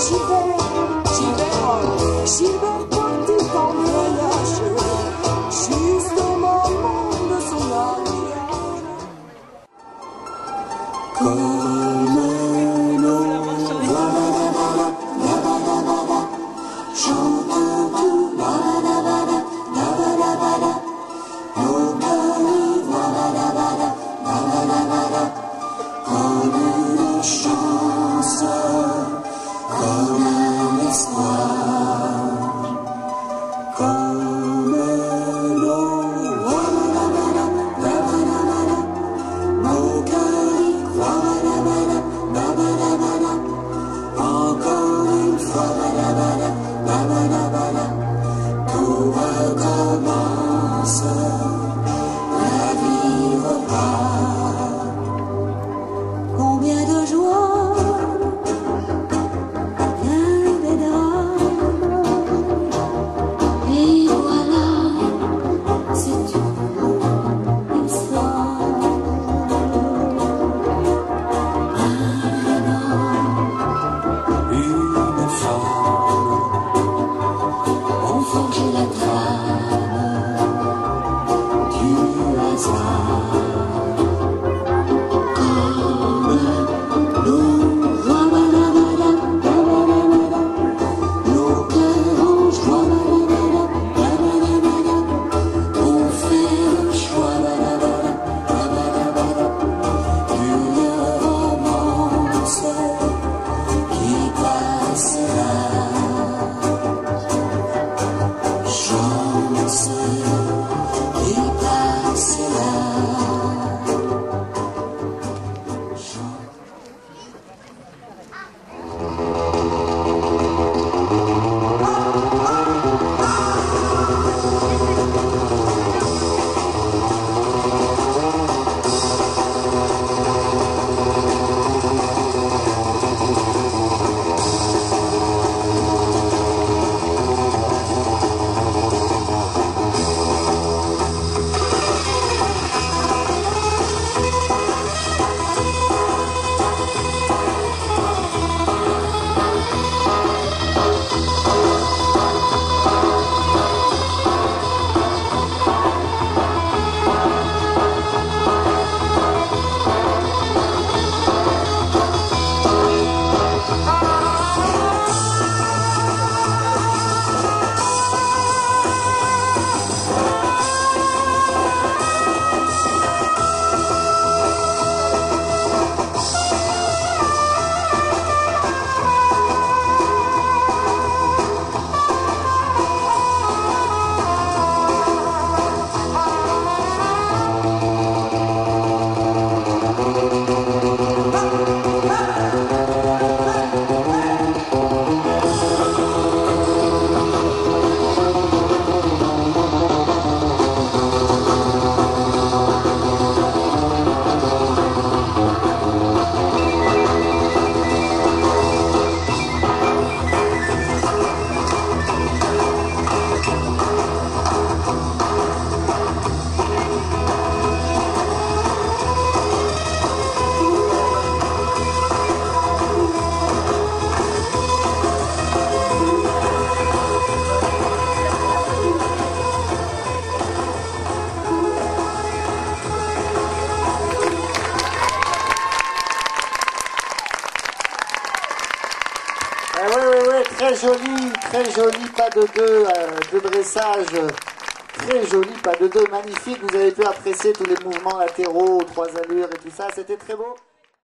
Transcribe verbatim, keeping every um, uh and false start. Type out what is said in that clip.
Gilbert, Gilbert, Gilbert partit en voyage, juste au moment de son mariage. Comme l'eau, la-ba-da-ba-da, la-ba-da-ba-da, chante tout, la-ba-da-ba-da, la-ba-da-ba-da, nos cœurs, la-ba-da-ba-da, la-ba-da-ba-da, comme une chance, comme un espoir, comme l'eau, la-ba-da-ba-da, la-ba-da-ba-da, nos cœurs y croient, la-ba-da, la-ba-da-ba-da, encore une fois, la-ba-da, la-ba-da-ba-da, tout recommence, la vie repart. Combien de joie, bien des drames, et voilà, c'est une histoire. Un homme, une femme ont forgé la trame du hasard. Eh oui, oui, oui, très joli, très joli pas de deux, euh, de dressage, très joli pas de deux, magnifique. Vous avez pu apprécier tous les mouvements latéraux, trois allures et tout ça, c'était très beau.